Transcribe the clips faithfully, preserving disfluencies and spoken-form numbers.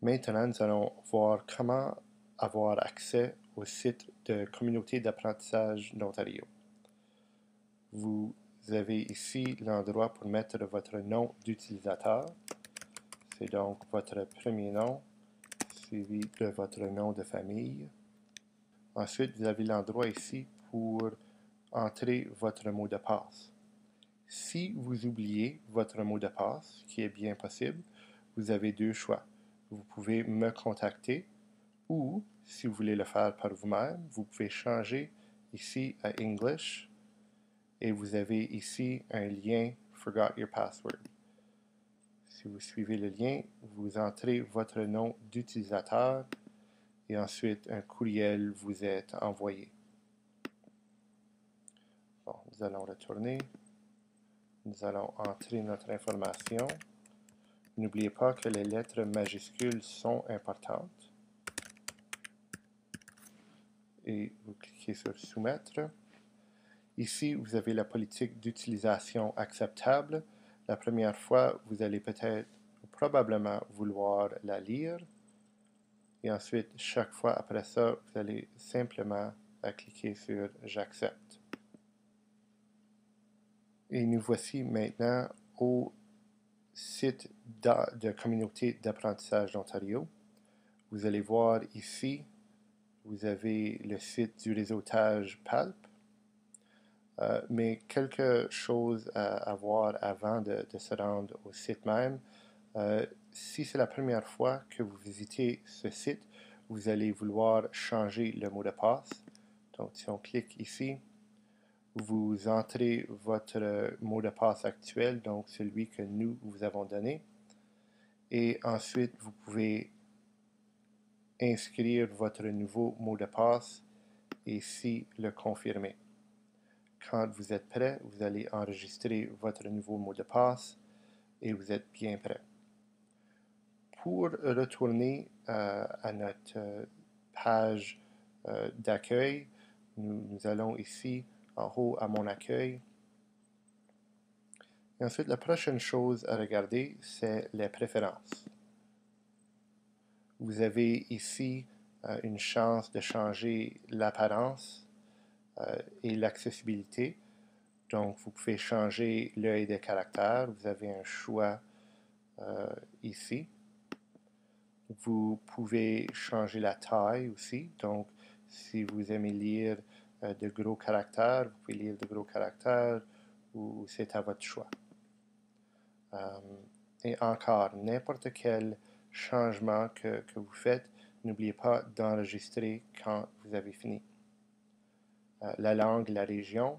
Maintenant, nous allons voir comment avoir accès au site de Communauté d'apprentissage d'Ontario. Vous avez ici l'endroit pour mettre votre nom d'utilisateur. C'est donc votre premier nom, suivi de votre nom de famille. Ensuite, vous avez l'endroit ici pour entrer votre mot de passe. Si vous oubliez votre mot de passe, ce qui est bien possible, vous avez deux choix. Vous pouvez me contacter ou, si vous voulez le faire par vous-même, vous pouvez changer ici à English et vous avez ici un lien Forgot Your Password. Si vous suivez le lien, vous entrez votre nom d'utilisateur et ensuite un courriel vous est envoyé. Bon, nous allons retourner. Nous allons entrer notre information. N'oubliez pas que les lettres majuscules sont importantes. Et vous cliquez sur Soumettre. Ici, vous avez la politique d'utilisation acceptable. La première fois, vous allez peut-être probablement vouloir la lire. Et ensuite, chaque fois après ça, vous allez simplement cliquer sur J'accepte. Et nous voici maintenant au site de Communauté d'apprentissage d'Ontario. Vous allez voir ici, vous avez le site du réseautage P A L P. Euh, mais quelque chose à, à voir avant de, de se rendre au site même. Euh, si c'est la première fois que vous visitez ce site, vous allez vouloir changer le mot de passe. Donc, si on clique ici, vous entrez votre mot de passe actuel, donc celui que nous vous avons donné. Et ensuite, vous pouvez inscrire votre nouveau mot de passe et ici le confirmer. Quand vous êtes prêt, vous allez enregistrer votre nouveau mot de passe et vous êtes bien prêt. Pour retourner euh, à notre euh, page euh, d'accueil, nous, nous allons ici en haut à Mon accueil. Et ensuite, la prochaine chose à regarder, c'est les préférences. Vous avez ici euh, une chance de changer l'apparence euh, et l'accessibilité. Donc, vous pouvez changer l'œil des caractères. Vous avez un choix euh, ici. Vous pouvez changer la taille aussi. Donc, si vous aimez lire euh, de gros caractères, vous pouvez lire de gros caractères ou c'est à votre choix. Euh, et encore, n'importe quel changement que, que vous faites, n'oubliez pas d'enregistrer quand vous avez fini. Euh, la langue, la région.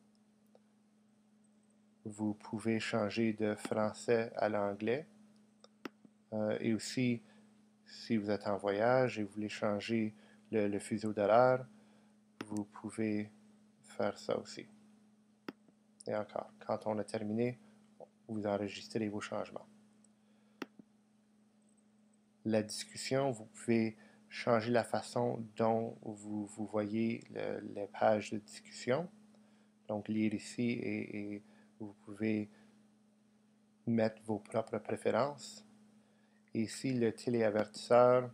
Vous pouvez changer de français à l'anglais. Euh, et aussi, si vous êtes en voyage et vous voulez changer le, le fuseau d'horaire, vous pouvez faire ça aussi. Et encore, quand on a terminé, vous enregistrez vos changements. La discussion, vous pouvez changer la façon dont vous, vous voyez le, les pages de discussion. Donc, lire ici et, et vous pouvez mettre vos propres préférences. Et ici, le téléavertisseur.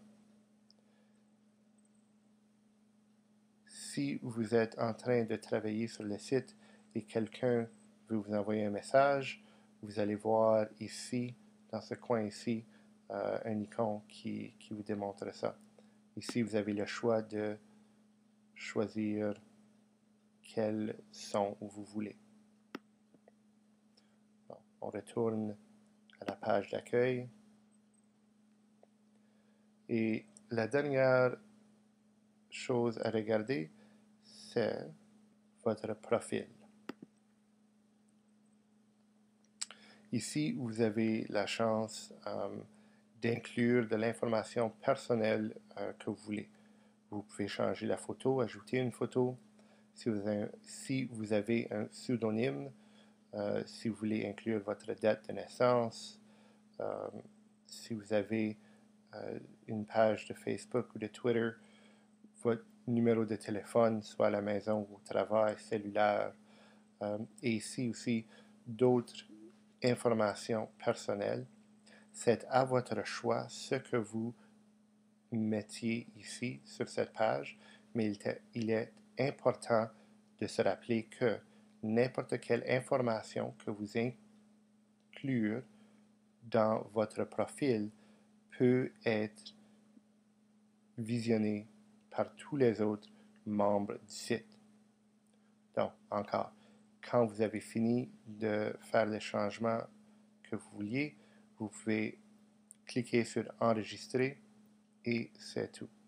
Si vous êtes en train de travailler sur le site et quelqu'un veut vous envoyer un message, vous allez voir ici, dans ce coin ici, euh, un icône qui, qui vous démontre ça. Ici, vous avez le choix de choisir quel son vous voulez. Bon, on retourne à la page d'accueil. Et la dernière chose à regarder, c'est votre profil. Ici, vous avez la chance euh, d'inclure de l'information personnelle euh, que vous voulez. Vous pouvez changer la photo, ajouter une photo. Si vous avez, si vous avez un pseudonyme, euh, si vous voulez inclure votre date de naissance, euh, si vous avez euh, une page de Facebook ou de Twitter, votre numéro de téléphone, soit à la maison ou au travail, cellulaire, euh, et ici aussi d'autres informations personnelles. C'est à votre choix ce que vous mettiez ici sur cette page, mais il, te, il est important de se rappeler que n'importe quelle information que vous inclure dans votre profil peut être visionnée par tous les autres membres du site. Donc, encore, quand vous avez fini de faire les changements que vous vouliez, vous pouvez cliquer sur Enregistrer et c'est tout.